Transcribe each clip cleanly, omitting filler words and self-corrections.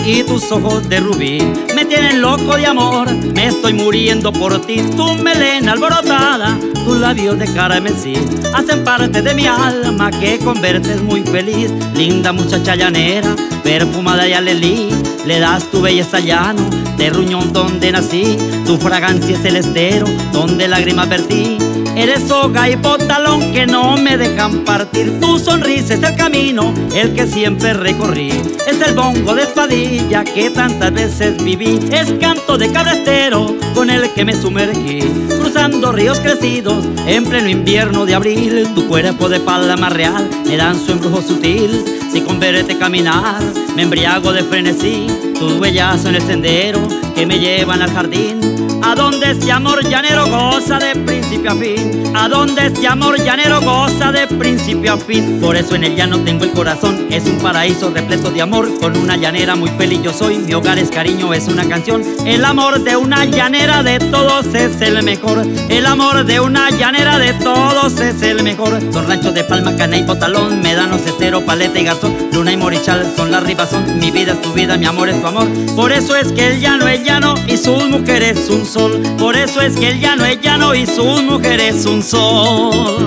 y tus ojos de rubí me tienen loco de amor, me estoy muriendo por ti. Tu melena alborotada, tus labios de carmesí hacen parte de mi alma que convertes muy feliz. Linda muchacha llanera, perfumada de alelí, le das tu belleza al llano, de Ruñón donde nací. Tu fragancia es el estero donde lágrimas vertí. Eres soga y botalón que no me dejan partir. Tu sonrisa es el camino, el que siempre recorrí. Es el bongo de espadilla que tantas veces viví. Es canto de cabrestero con el que me sumergí, cruzando ríos crecidos en pleno invierno de abril. Tu cuerpo de palma real me dan su embrujo sutil. Si con verte caminar me embriago de frenesí. Tus huellas en el sendero que me llevan al jardín, a donde este amor llanero goza de principio a fin. A donde este amor llanero goza de principio a fin. Por eso en el llano tengo el corazón, es un paraíso repleto de amor. Con una llanera muy feliz yo soy, mi hogar es cariño, es una canción. El amor de una llanera de todos es el mejor. El amor de una llanera de todos es el mejor. Son ranchos de palma, cana y botalón, médanos, estero, paleta y garzón. Luna y morichal son la ribazón, mi vida es tu vida, mi amor es tu amor. Por eso es que el llano es llano y sus mujeres un sol. Por eso es que el llano es llano y sus mujeres un sol.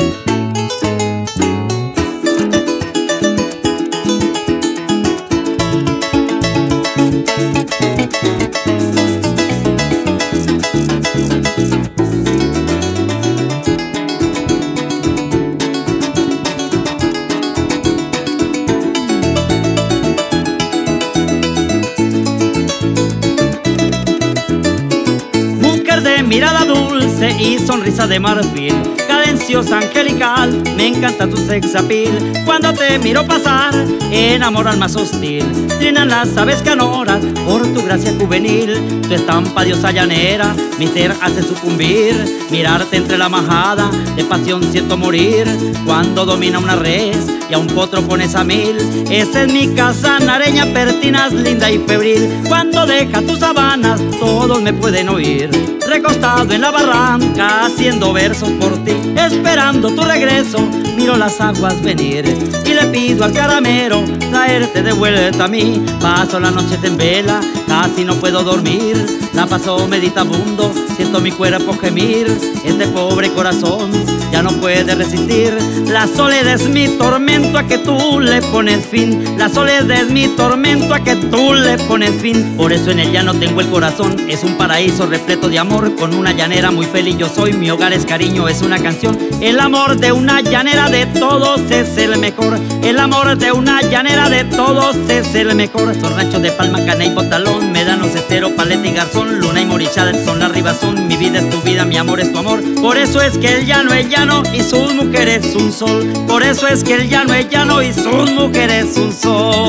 De mirada dulce y sonrisa de marfil, cadenciosa angelical, me encanta tu sex appeal. Cuando te miro pasar, enamora al más hostil. Trinan las aves canoras por tu gracia juvenil. Tu estampa diosa llanera, mi ser hace sucumbir. Mirarte entre la majada, de pasión siento morir. Cuando domina una res y a un potro pones a mil. Esa es mi casa nareña, pertinas, linda y febril. Cuando deja tus sabanas, todos me pueden oír. Recostado en la barranca, haciendo versos por ti, esperando tu regreso, miro las aguas venir. Y le pido al caramero traerte de vuelta a mí. Paso las noches en vela, casi no puedo dormir. La paso meditabundo, siento mi cuerpo gemir. Este pobre corazón ya no puede resistir. La soledad es mi tormento a que tú le pones fin. La soledad es mi tormento a que tú le pones fin. Por eso en el llano tengo el corazón, es un paraíso repleto de amor. Con una llanera muy feliz yo soy, mi hogar es cariño, es una canción. El amor de una llanera de todos es el mejor. El amor de una llanera de todos es el mejor. Son ranchos de palma, cana y botalón, médanos, estero, paleta y garzón. Luna y morichal son la ribazón, mi vida es tu vida, mi amor es tu amor. Por eso es que el llano es llano y sus mujeres un sol. Por eso es que el llano es llano y sus mujeres un sol.